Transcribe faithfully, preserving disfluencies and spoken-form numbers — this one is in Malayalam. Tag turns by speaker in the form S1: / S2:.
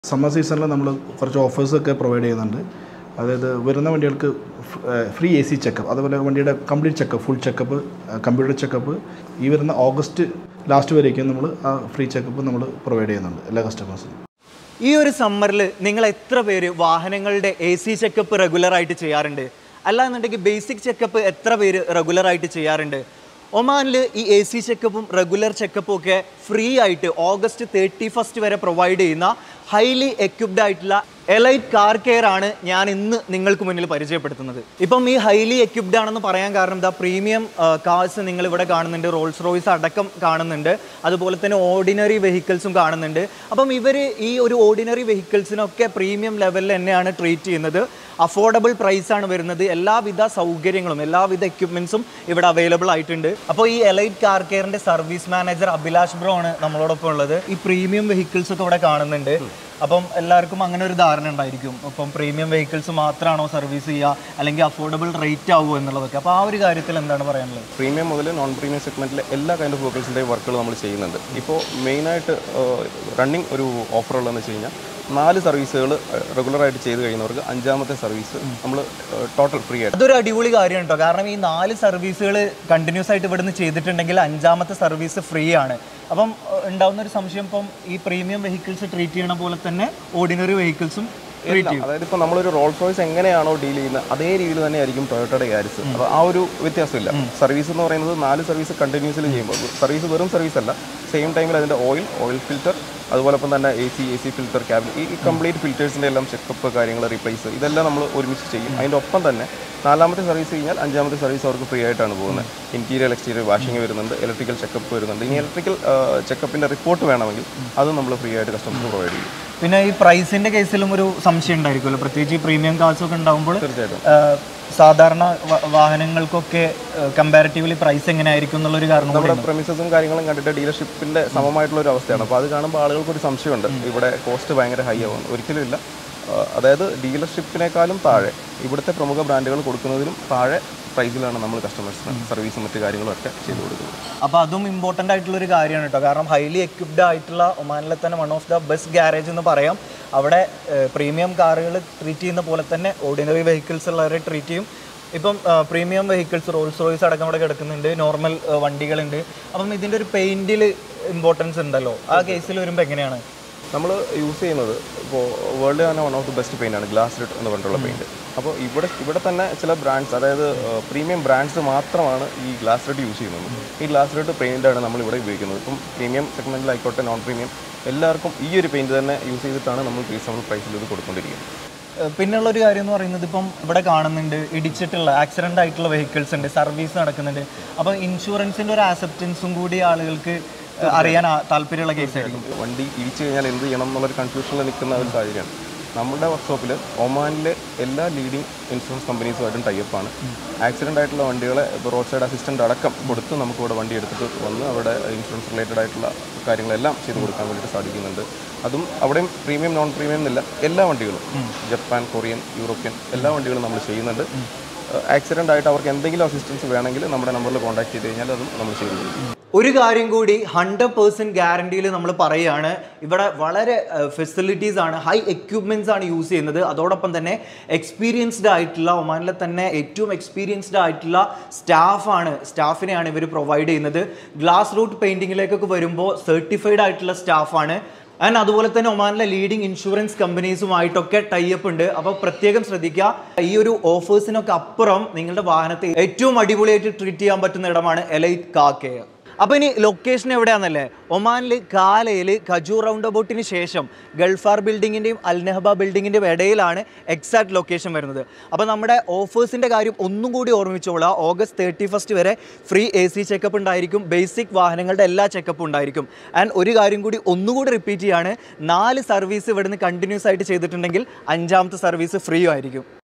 S1: സമ്മർ സീസണിൽ നമ്മൾ കുറച്ച് ഓഫേഴ്സൊക്കെ പ്രൊവൈഡ് ചെയ്യുന്നുണ്ട്. അതായത് വരുന്ന വണ്ടികൾക്ക് ഫ്രീ എ സി ചെക്കപ്പ്, അതുപോലെ വണ്ടിയുടെ complete checkup, full checkup, computer checkup ഈ വരുന്ന ഓഗസ്റ്റ് ലാസ്റ്റ് വരേക്കും നമ്മൾ ആ ഫ്രീ ചെക്കപ്പ് നമ്മൾ പ്രൊവൈഡ് ചെയ്യുന്നുണ്ട് എല്ലാ കസ്റ്റമേഴ്സിനും.
S2: ഈ ഒരു സമ്മറിൽ നിങ്ങൾ എത്ര പേര് വാഹനങ്ങളുടെ എ സി ചെക്കപ്പ് റെഗുലറായിട്ട് ചെയ്യാറുണ്ട്? അല്ലാന്നുണ്ടെങ്കിൽ ബേസിക് ചെക്കപ്പ് എത്ര പേര് റെഗുലറായിട്ട് ചെയ്യാറുണ്ട്? ഒമാനിൽ ഈ എ സി ചെക്കപ്പും റെഗുലർ ചെക്കപ്പും ഒക്കെ ഫ്രീ ആയിട്ട് ഓഗസ്റ്റ് തേർട്ടി ഫസ്റ്റ് വരെ പ്രൊവൈഡ് ചെയ്യുന്ന ഹൈലി എക്യുപ്ഡ് ആയിട്ടുള്ള എലൈറ്റ് കാർ കെയർ ആണ് ഞാൻ ഇന്ന് നിങ്ങൾക്ക് മുന്നിൽ പരിചയപ്പെടുത്തുന്നത്. ഇപ്പം ഈ ഹൈലി എക്യുപ്ഡ് ആണെന്ന് പറയാൻ കാരണം എന്താ, പ്രീമിയം കാർസ് നിങ്ങൾ ഇവിടെ കാണുന്നുണ്ട്, റോൾസ് റോയ്സ് അടക്കം കാണുന്നുണ്ട്, അതുപോലെ തന്നെ ഓർഡിനറി വെഹിക്കിൾസും കാണുന്നുണ്ട്. അപ്പം ഇവർ ഈ ഒരു ഓർഡിനറി വെഹിക്കിൾസിനൊക്കെ പ്രീമിയം ലെവലിൽ തന്നെയാണ് ട്രീറ്റ് ചെയ്യുന്നത്. അഫോർഡബിൾ പ്രൈസാണ് വരുന്നത്. എല്ലാവിധ സൗകര്യങ്ങളും എല്ലാവിധ എക്യുപ്മെൻറ്റ്സും ഇവിടെ അവൈലബിൾ ആയിട്ടുണ്ട്. അപ്പോൾ ഈ എലൈറ്റ് കാർ കെയറിൻ്റെ സർവീസ് മാനേജർ അഭിലാഷ് ബ്രോ ആണ് നമ്മളോടൊപ്പം ഉള്ളത്. ഈ പ്രീമിയം വെഹിക്കിൾസ് ഒക്കെ ഇവിടെ കാണുന്നുണ്ട്. അപ്പം എല്ലാവർക്കും അങ്ങനെ ഒരു ധാരണ ഉണ്ടായിരിക്കും, ഇപ്പം പ്രീമിയം വെഹിക്കിൾസ് മാത്രമാണോ സർവീസ് ചെയ്യുക അല്ലെങ്കിൽ അഫോർഡബിൾ റേറ്റ് ആകുമോ എന്നുള്ളതൊക്കെ. അപ്പോൾ ആ ഒരു കാര്യത്തിൽ എന്താണ് പറയാനുള്ളത്?
S3: പ്രീമിയം മുതൽ നോൺ പ്രീമിയം സെഗ്മെൻറ്റിലെ എല്ലാ കൈൻഡ് ഓഫ് വെഹിക്കിൾസിൻ്റെയും വർക്കുകൾ നമ്മൾ ചെയ്യുന്നുണ്ട്. ഇപ്പോൾ മെയിനായിട്ട് റണ്ണിങ് ഒരു ഓഫറുള്ളതെന്ന് വെച്ച് കഴിഞ്ഞാൽ നാല് സർവീസുകൾ റെഗുലറായിട്ട് ചെയ്ത് കഴിയുന്നവർക്ക് അഞ്ചാമത്തെ സർവീസ് നമ്മൾ ടോട്ടൽ ഫ്രീ ആയിട്ട്.
S2: അതൊരു അടിപൊളി കാര്യമാണ് കേട്ടോ. കാരണം ഈ നാല് സർവീസുകൾ കണ്ടിന്യൂസ് ആയിട്ട് ഇവിടുന്ന് ചെയ്തിട്ടുണ്ടെങ്കിൽ അഞ്ചാമത്തെ സർവീസ് ഫ്രീ ആണ്. അപ്പം ഉണ്ടാവുന്ന ഒരു സംശയം, ഇപ്പം ഈ പ്രീമിയം വെഹിക്കിൾസ് ട്രീറ്റ് ചെയ്യണ പോലെ തന്നെ ഓർഡിനറി വെഹിക്കിൾസും ട്രീറ്റ് ചെയ്യും.
S3: അതായത് ഇപ്പോൾ നമ്മളൊരു റോൾസ് റോയ്സ് എങ്ങനെയാണോ ഡീൽ ചെയ്യുന്നത് അതേ രീതിയിൽ തന്നെ ആയിരിക്കും ടൊയോട്ടയുടെ യാരിസ്. അപ്പോൾ ആ ഒരു വ്യത്യാസമില്ല. സർവീസ് എന്ന് പറയുന്നത് നാല് സർവീസ് കണ്ടിന്യൂസിൽ ചെയ്യുമ്പോൾ സർവീസ് വെറും സർവീസ് അല്ല, സെയിം ടൈമിൽ അതിൻ്റെ ഓയിൽ ഓയിൽ ഫിൽറ്റർ, അതുപോലൊപ്പം തന്നെ A C A C filter, cabin, ഈ കംപ്ലീറ്റ് ഫിൽറ്റേഴ്സിൻ്റെ എല്ലാം ചെക്കപ്പ് കാര്യങ്ങൾ, റീപ്ലേസ്, ഇതെല്ലാം നമ്മൾ ഒരുമിച്ച് ചെയ്യും. അതിൻ്റെ ഒപ്പം തന്നെ നാലാമത്തെ സർവീസ് കഴിഞ്ഞാൽ അഞ്ചാമത്തെ സർവീസ് അവർക്ക് ഫ്രീ ആയിട്ടാണ് പോകുന്നത്. ഇൻറ്റീരിയർ എക്സ്റ്റീരിയർ വാഷിംഗ് വരുന്നുണ്ട്, ഇലക്ട്രിക്കൽ ചെക്കപ്പ് വരുന്നുണ്ട്. ഇനി ഇലക്ട്രിക്കൽ ചെക്കപ്പിൻ്റെ റിപ്പോർട്ട് വേണമെങ്കിൽ അതും നമ്മൾ ഫ്രീ ആയിട്ട് കസ്റ്റമർക്ക് പ്രൊവൈഡ് ചെയ്യും.
S2: പിന്നെ ഈ പ്രൈസിൻ്റെ കേസിലും ഒരു സംശയം ഉണ്ടായിരിക്കുമല്ലോ, പ്രത്യേകിച്ച് ഈ പ്രീമിയം കാർസൊക്കെ ഉണ്ടാകുമ്പോൾ.
S3: തീർച്ചയായിട്ടും
S2: സാധാരണ വാഹനങ്ങൾക്കൊക്കെ കമ്പാരിറ്റീവ്ലി പ്രൈസ് എങ്ങനെയായിരിക്കും എന്നുള്ളൊരു കാരണം
S3: നമ്മുടെ പ്രമിസസും കാര്യങ്ങളും കണ്ടിട്ട് ഡീലർഷിപ്പിൻ്റെ സമമായിട്ടുള്ള ഒരു അവസ്ഥയാണ്. അപ്പോൾ അത് കാണുമ്പോൾ ആളുകൾക്കൊരു സംശയമുണ്ട്, ഇവിടെ കോസ്റ്റ് ഭയങ്കര ഹൈ ആവും. ഒരിക്കലും ഇല്ല. അതായത് ഡീലർഷിപ്പിനേക്കാളും താഴെ ഇവിടുത്തെ പ്രമുഖ ബ്രാൻഡുകൾ കൊടുക്കുന്നതിലും താഴെ പ്രൈസിലാണ് നമ്മൾ കസ്റ്റമേഴ്സിന് സർവീസും മറ്റു കാര്യങ്ങളും ഒക്കെ ചെയ്തു കൊടുക്കുന്നത്.
S2: അപ്പോൾ അതും ഇമ്പോർട്ടൻ്റ് ആയിട്ടുള്ളൊരു കാര്യമാണ് കേട്ടോ. കാരണം ഹൈലി എക്യുപ്ഡ് ആയിട്ടുള്ള ഒമാനിലെ തന്നെ one of the best garage എന്ന് പറയാം. അവിടെ പ്രീമിയം കാറുകൾ ട്രീറ്റ് ചെയ്യുന്ന പോലെ തന്നെ ഓർഡിനറി വെഹിക്കിൾസ് ഉള്ളവരെ ട്രീറ്റ് ചെയ്യും. ഇപ്പം പ്രീമിയം വെഹിക്കിൾസ് റോൾസ് റോയ്സ് അടക്കം അവിടെ കിടക്കുന്നുണ്ട്, നോർമൽ വണ്ടികളുണ്ട്. അപ്പം ഇതിൻ്റെ ഒരു പെയിൻറ്റിൽ ഇമ്പോർട്ടൻസ് ഉണ്ടല്ലോ, ആ കേസിൽ വരുമ്പോൾ എങ്ങനെയാണ്
S3: നമ്മൾ യൂസ് ചെയ്യുന്നത്? ഇപ്പോൾ വേൾഡ് തന്നെ one of the best paint ആണ് ഗ്ലാസ് റിഡ് എന്ന് പറഞ്ഞിട്ടുള്ള പെയിൻറ്റ്. അപ്പോൾ ഇവിടെ ഇവിടെ തന്നെ ചില ബ്രാൻഡ്സ്, അതായത് പ്രീമിയം ബ്രാൻഡ്സ് മാത്രമാണ് ഈ ഗ്ലാസ് റിഡ് യൂസ് ചെയ്യുന്നത്. ഈ ഗ്ലാസ് റിഡ് പെയിൻ്റാണ് നമ്മൾ ഇവിടെ ഉപയോഗിക്കുന്നത്. ഇപ്പം പ്രീമിയം സെഗ്മെൻറ്റിലായിക്കോട്ടെ നോൺ പ്രീമിയം എല്ലാവർക്കും ഈ ഒരു പെയിൻറ്റ് തന്നെ യൂസ് ചെയ്തിട്ടാണ് നമ്മൾ റീസണബിൾ പ്രൈസിൽ ഇത് കൊടുത്തുകൊണ്ടിരിക്കുന്നത്.
S2: പിന്നെയുള്ളൊരു കാര്യം എന്ന് പറയുന്നത്, ഇപ്പം ഇവിടെ കാണുന്നുണ്ട് ഇടിച്ചിട്ടുള്ള ആക്സിഡൻ്റ് ആയിട്ടുള്ള വെഹിക്കിൾസ് ഉണ്ട്, സർവീസ് നടക്കുന്നുണ്ട്. അപ്പോൾ ഇൻഷുറൻസിൻ്റെ ഒരു ആക്സെപ്റ്റൻസും കൂടി ആളുകൾക്ക് അറിയാൻ താല്പര്യമുള്ള കേസായിരിക്കും.
S3: വണ്ടി ഇടിച്ചു കഴിഞ്ഞാൽ എന്ത് ചെയ്യണം എന്നുള്ളൊരു കൺഫ്യൂഷനിൽ നിൽക്കുന്ന ഒരു സാഹചര്യമാണ്. നമ്മുടെ വർക്ക്ഷോപ്പിൽ ഒമാനിലെ എല്ലാ ലീഡിങ് ഇൻഷുറൻസ് കമ്പനീസുമായിട്ടും ടൈപ്പാണ്. ആക്സിഡൻ്റ് ആയിട്ടുള്ള വണ്ടികളെ ഇപ്പോൾ റോഡ് സൈഡ് അസിസ്റ്റൻ്റ് അടക്കം കൊടുത്ത് നമുക്കിവിടെ വണ്ടി എടുത്തിട്ട് വന്ന് അവിടെ ഇൻഷുറൻസ് റിലേറ്റഡ് ആയിട്ടുള്ള കാര്യങ്ങളെല്ലാം ചെയ്ത് കൊടുക്കാൻ വേണ്ടിയിട്ട് സാധിക്കുന്നുണ്ട്. അതും അവിടെയും പ്രീമിയം നോൺ പ്രീമിയം എന്നില്ല, എല്ലാ വണ്ടികളും ജപ്പാൻ, കൊറിയൻ, യൂറോപ്യൻ എല്ലാ വണ്ടികളും നമ്മൾ ചെയ്യുന്നുണ്ട്. ആക്സിഡൻ്റ് ആയിട്ട് അവർക്ക് എന്തെങ്കിലും അസിസ്റ്റൻസ് വേണമെങ്കിൽ നമ്മുടെ നമ്പറിൽ കോൺടാക്ട് ചെയ്ത് കഴിഞ്ഞാൽ അതും നമ്മൾ ചെയ്തു കൊടുക്കും.
S2: ഒരു കാര്യം കൂടി ഹൺഡ്രഡ് പേഴ്സൻറ്റ് ഗ്യാരണ്ടിയിൽ നമ്മൾ പറയുകയാണ്, ഇവിടെ വളരെ ഫെസിലിറ്റീസ് ആണ്, ഹൈ എക്യുപ്മെൻറ്റ്സ് ആണ് യൂസ് ചെയ്യുന്നത്. അതോടൊപ്പം തന്നെ എക്സ്പീരിയൻസ്ഡ് ആയിട്ടുള്ള, ഒമാനിലെ തന്നെ ഏറ്റവും എക്സ്പീരിയൻസ്ഡ് ആയിട്ടുള്ള സ്റ്റാഫാണ് സ്റ്റാഫിനെയാണ് ഇവർ പ്രൊവൈഡ് ചെയ്യുന്നത്. ഗ്ലാസ് റൂട്ട് പെയിൻറ്റിങ്ങിലേക്കൊക്കെ വരുമ്പോൾ സർട്ടിഫൈഡ് ആയിട്ടുള്ള സ്റ്റാഫാണ്. ആൻഡ് അതുപോലെ തന്നെ ഒമാനിലെ ലീഡിങ് ഇൻഷുറൻസ് കമ്പനീസുമായിട്ടൊക്കെ ടൈപ്പ് ഉണ്ട്. അപ്പോൾ പ്രത്യേകം ശ്രദ്ധിക്കുക, ഈ ഒരു ഓഫേഴ്സിനൊക്കെ അപ്പുറം നിങ്ങളുടെ വാഹനത്തെ ഏറ്റവും അടിപൊളിയായിട്ട് ട്രീറ്റ് ചെയ്യാൻ പറ്റുന്ന ഇടമാണ് എലൈറ്റ് കാർ കെയർ. അപ്പോൾ ഇനി ലൊക്കേഷൻ എവിടെയാണെന്നല്ലേ, ഒമാനിൽ കാലയിൽ ഖജൂർ റൗണ്ട് അബൌട്ടിന് ശേഷം ഗൾഫാർ ബിൽഡിങ്ങിൻ്റെയും അൽനഹബ ബിൽഡിങ്ങിൻ്റെയും ഇടയിലാണ് എക്സാക്ട് ലൊക്കേഷൻ വരുന്നത്. അപ്പോൾ നമ്മുടെ ഓഫേഴ്സിൻ്റെ കാര്യം ഒന്നും കൂടി ഓർമ്മിച്ചോളാം. ഓഗസ്റ്റ് തേർട്ടി ഫസ്റ്റ് വരെ ഫ്രീ എ സി ചെക്കപ്പ് ഉണ്ടായിരിക്കും, ബേസിക് വാഹനങ്ങളുടെ എല്ലാ ചെക്കപ്പും ഉണ്ടായിരിക്കും. ആൻഡ് ഒരു കാര്യം കൂടി ഒന്നുകൂടി റിപ്പീറ്റ് ചെയ്യാണ്, നാല് സർവീസ് ഇവിടുന്ന് കണ്ടിന്യൂസ് ആയിട്ട് ചെയ്തിട്ടുണ്ടെങ്കിൽ അഞ്ചാമത്തെ സർവീസ് ഫ്രീ ആയിരിക്കും.